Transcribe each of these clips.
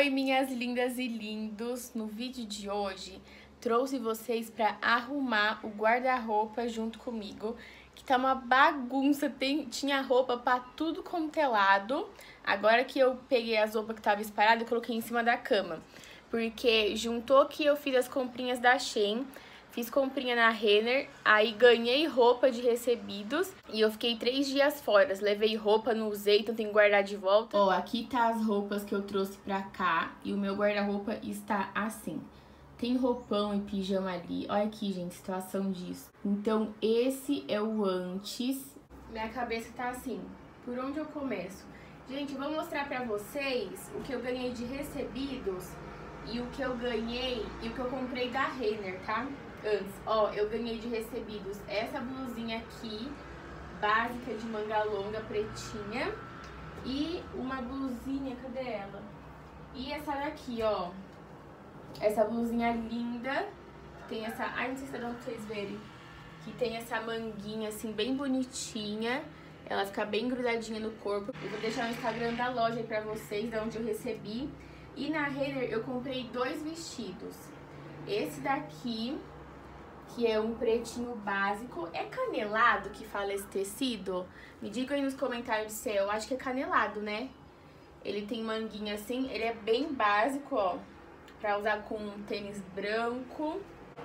Oi, minhas lindas e lindos! No vídeo de hoje, trouxe vocês para arrumar o guarda-roupa junto comigo, que tá uma bagunça, tinha roupa para tudo quanto é lado. Agora que eu peguei as roupas que tava espalhadas, eu coloquei em cima da cama, porque juntou que eu fiz as comprinhas da Shein, fiz comprinha na Renner, aí ganhei roupa de recebidos e eu fiquei 3 dias fora. Levei roupa, não usei, então tenho que guardar de volta. Ó, aqui tá as roupas que eu trouxe pra cá e o meu guarda-roupa está assim. Tem roupão e pijama ali. Olha aqui, gente, situação disso. Então esse é o antes. Minha cabeça tá assim, por onde eu começo? Gente, eu vou mostrar pra vocês o que eu ganhei de recebidos e o que eu ganhei e o que eu comprei da Renner, tá? Antes, ó, eu ganhei de recebidos essa blusinha aqui, básica de manga longa, pretinha. E uma blusinha, cadê ela? E essa daqui, ó. Essa blusinha linda, tem essa... Ai, não sei se tá dando pra vocês verem. Que tem essa manguinha, assim, bem bonitinha. Ela fica bem grudadinha no corpo. Eu vou deixar o Instagram da loja aí pra vocês, de onde eu recebi. E na Renner eu comprei 2 vestidos. Esse daqui, que é um pretinho básico. É canelado que fala esse tecido? Me digam aí nos comentários se eu acho que é canelado, né? Ele tem manguinha assim, ele é bem básico, ó, pra usar com um tênis branco.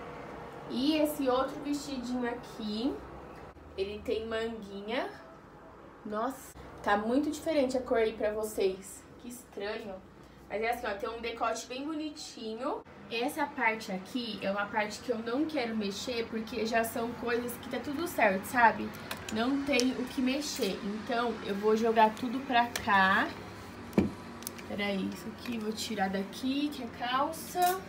E esse outro vestidinho aqui, ele tem manguinha. Nossa, tá muito diferente a cor aí pra vocês. Que estranho. Mas é assim, ó, tem um decote bem bonitinho. Essa parte aqui é uma parte que eu não quero mexer, porque já são coisas que tá tudo certo, sabe? Não tem o que mexer. Então, eu vou jogar tudo pra cá. Peraí, isso aqui vou tirar daqui, que é calça.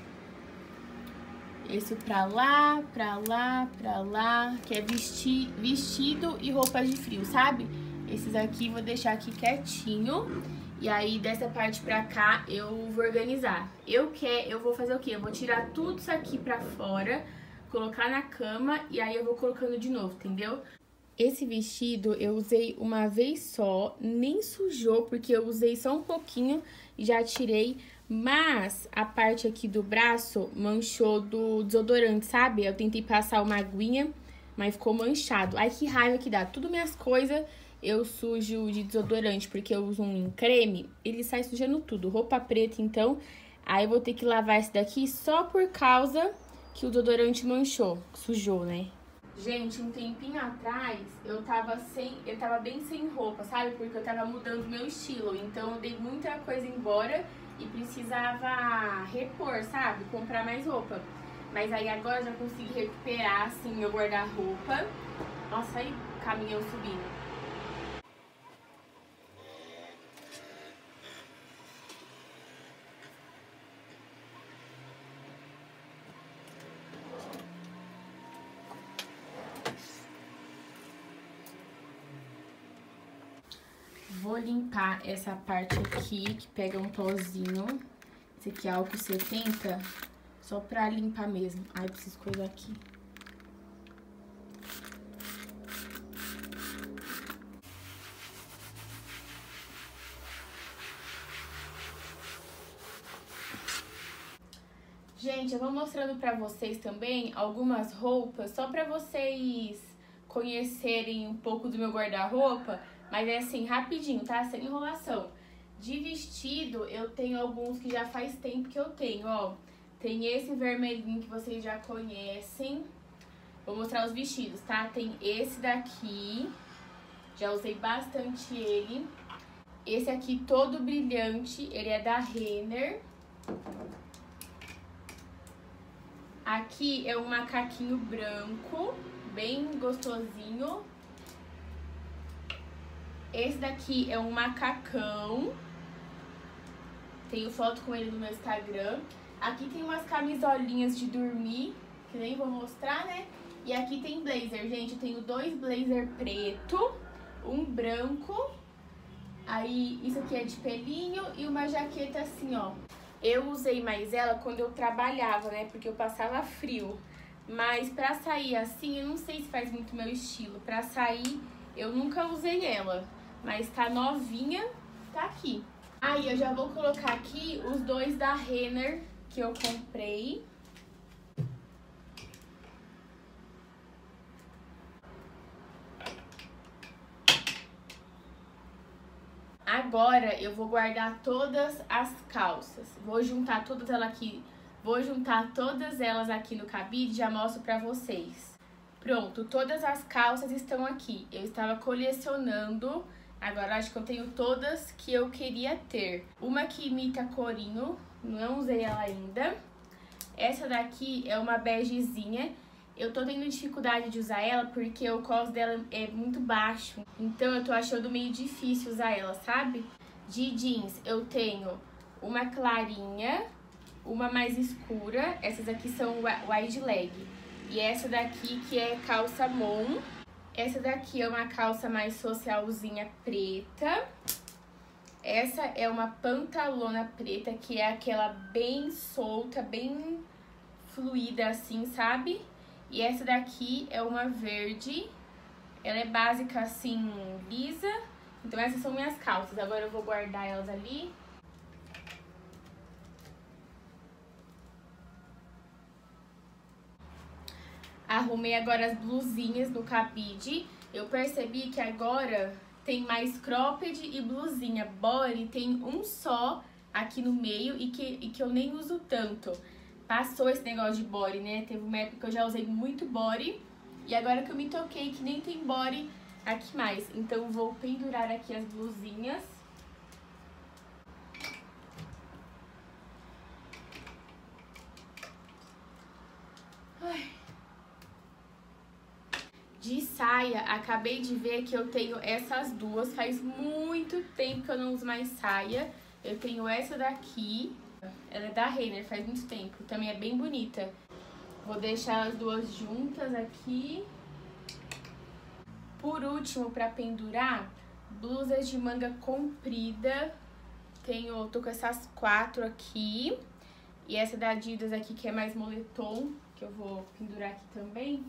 Esse pra lá, pra lá, pra lá, que é vestido e roupa de frio, sabe? Esses aqui vou deixar aqui quietinho. E aí, dessa parte pra cá, eu vou organizar. Eu vou fazer o quê? Eu vou tirar tudo isso aqui pra fora, colocar na cama e aí eu vou colocando de novo, entendeu? Esse vestido eu usei uma vez só, nem sujou, porque eu usei só um pouquinho e já tirei. Mas a parte aqui do braço manchou do desodorante, sabe? Eu tentei passar uma aguinha, mas ficou manchado. Ai, que raiva que dá. Tudo minhas coisas eu sujo de desodorante, porque eu uso um em creme, ele sai sujando tudo. Roupa preta, então, aí eu vou ter que lavar esse daqui só por causa que o desodorante manchou, sujou, né? Gente, um tempinho atrás, eu tava bem sem roupa, sabe? Porque eu tava mudando meu estilo, então eu dei muita coisa embora e precisava repor, sabe? Comprar mais roupa. Mas aí agora eu já consegui recuperar, assim, meu guarda-roupa. Nossa, aí caminhão subindo. Vou limpar essa parte aqui, que pega um pozinho. Esse aqui é álcool 70, só pra limpar mesmo. Ai, preciso coisar aqui. Gente, eu vou mostrando pra vocês também algumas roupas, só pra vocês conhecerem um pouco do meu guarda-roupa. Mas é assim, rapidinho, tá? Sem enrolação. De vestido, eu tenho alguns que já faz tempo que eu tenho, ó. Tem esse vermelhinho que vocês já conhecem. Vou mostrar os vestidos, tá? Tem esse daqui. Já usei bastante ele. Esse aqui todo brilhante, ele é da Renner. Aqui é um macaquinho branco, bem gostosinho. Esse daqui é um macacão. Tenho foto com ele no meu Instagram. Aqui tem umas camisolinhas de dormir, que nem vou mostrar, né? E aqui tem blazer, gente. Eu tenho 2 blazer preto, um branco. Aí, isso aqui é de pelinho e uma jaqueta assim, ó. Eu usei mais ela quando eu trabalhava, né? Porque eu passava frio. Mas pra sair assim, eu não sei se faz muito meu estilo. Pra sair, eu nunca usei ela. Mas tá novinha, tá aqui. Aí eu já vou colocar aqui os dois da Renner que eu comprei. Agora eu vou guardar todas as calças. Vou juntar todas elas aqui no cabide e já mostro pra vocês. Pronto, todas as calças estão aqui. Eu estava colecionando, agora acho que eu tenho todas que eu queria ter. Uma que imita corinho, não usei ela ainda. Essa daqui é uma begezinha. Eu tô tendo dificuldade de usar ela porque o cos dela é muito baixo. Então eu tô achando meio difícil usar ela, sabe? De jeans eu tenho uma clarinha, uma mais escura. Essas aqui são wide leg. E essa daqui que é calça mon. Essa daqui é uma calça mais socialzinha preta. Essa é uma pantalona preta, que é aquela bem solta, bem fluida assim, sabe? E essa daqui é uma verde, ela é básica assim, lisa. Então essas são minhas calças, agora eu vou guardar elas ali. Arrumei agora as blusinhas no cabide. Eu percebi que agora tem mais cropped e blusinha. Body tem um só aqui no meio e que eu nem uso tanto. Passou esse negócio de body, né? Teve uma época que eu já usei muito body. E agora que eu me toquei que nem tem body aqui mais. Então vou pendurar aqui as blusinhas. Ai. De saia, acabei de ver que eu tenho essas duas. Faz muito tempo que eu não uso mais saia. Eu tenho essa daqui. Ela é da Renner, faz muito tempo. Também é bem bonita. Vou deixar as duas juntas aqui. Por último, pra pendurar, blusas de manga comprida. Tô com essas 4 aqui. E essa da Adidas aqui, que é mais moletom, que eu vou pendurar aqui também.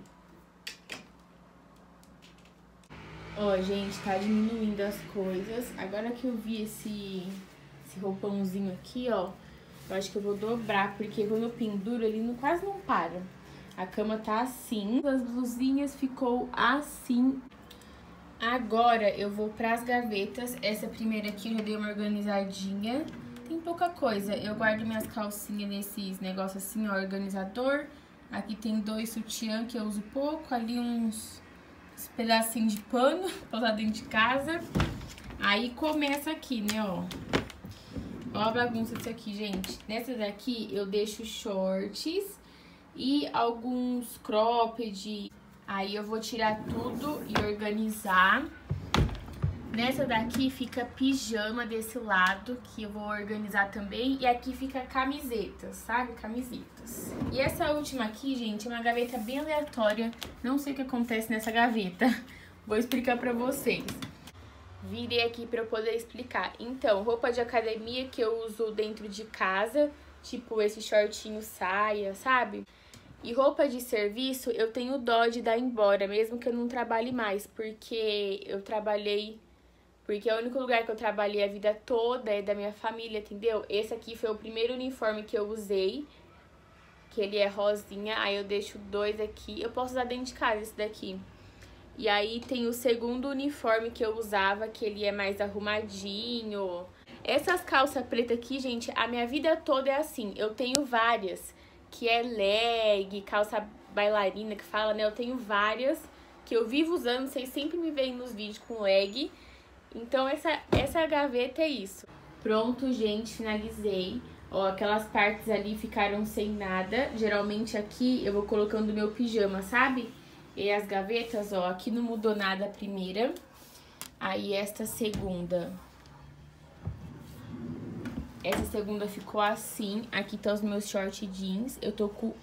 Ó, gente, tá diminuindo as coisas. Agora que eu vi esse roupãozinho aqui, ó, eu acho que eu vou dobrar, porque quando eu penduro, ele quase não para. A cama tá assim, as blusinhas ficou assim. Agora eu vou pras gavetas. Essa primeira aqui eu já dei uma organizadinha. Tem pouca coisa. Eu guardo minhas calcinhas nesses negócios assim, ó, organizador. Aqui tem 2 sutiã que eu uso pouco. Ali uns pedacinhos de pano pra usar dentro de casa. Aí começa aqui, né, ó. Ó a bagunça disso aqui, gente. Nessa daqui eu deixo shorts e alguns cropped. Aí eu vou tirar tudo e organizar. Nessa daqui fica pijama desse lado, que eu vou organizar também. E aqui fica camisetas, sabe? Camisetas. E essa última aqui, gente, é uma gaveta bem aleatória. Não sei o que acontece nessa gaveta. Vou explicar pra vocês. Virei aqui pra eu poder explicar. Então, roupa de academia que eu uso dentro de casa, tipo esse shortinho saia, sabe? E roupa de serviço, eu tenho dó de dar embora, mesmo que eu não trabalhe mais, porque é o único lugar que eu trabalhei a vida toda, é da minha família, entendeu? Esse aqui foi o primeiro uniforme que eu usei, que ele é rosinha, aí eu deixo 2 aqui. Eu posso usar dentro de casa esse daqui. E aí tem o segundo uniforme que eu usava, que ele é mais arrumadinho. Essas calças pretas aqui, gente, a minha vida toda é assim. Eu tenho várias, que é leg, calça bailarina que fala, né? Eu tenho várias que eu vivo usando, vocês sempre me veem nos vídeos com leg. Então essa gaveta é isso. Pronto, gente, finalizei. Ó, aquelas partes ali ficaram sem nada. Geralmente aqui eu vou colocando meu pijama, sabe? E as gavetas, ó, aqui não mudou nada a primeira. Aí essa segunda ficou assim. Aqui tá os meus short jeans. Eu tô com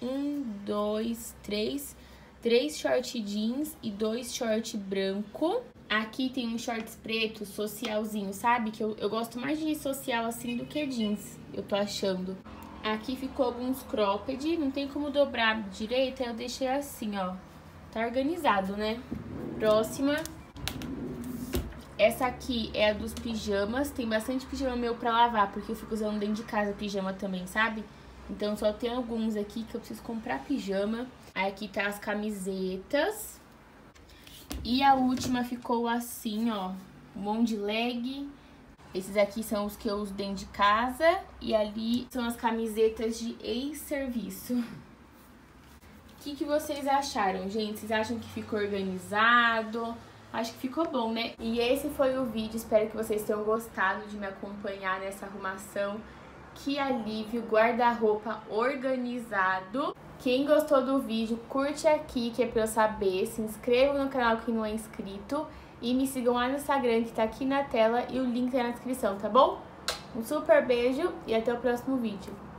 3 short jeans e 2 short branco. Aqui tem um shorts preto, socialzinho, sabe? Que eu gosto mais de social assim do que jeans, eu tô achando. Aqui ficou alguns cropped, não tem como dobrar direito, aí eu deixei assim, ó. Tá organizado, né? Próxima. Essa aqui é a dos pijamas. Tem bastante pijama meu pra lavar, porque eu fico usando dentro de casa pijama também, sabe? Então só tem alguns aqui que eu preciso comprar pijama. Aí aqui tá as camisetas. E a última ficou assim, ó. Um monte de leg. Esses aqui são os que eu uso dentro de casa. E ali são as camisetas de ex-serviço. O que vocês acharam, gente? Vocês acham que ficou organizado? Acho que ficou bom, né? E esse foi o vídeo. Espero que vocês tenham gostado de me acompanhar nessa arrumação. Que alívio, guarda-roupa organizado. Quem gostou do vídeo, curte aqui, que é pra eu saber. Se inscreva no canal quem não é inscrito. E me sigam lá no Instagram, que tá aqui na tela. E o link tá na descrição, tá bom? Um super beijo e até o próximo vídeo.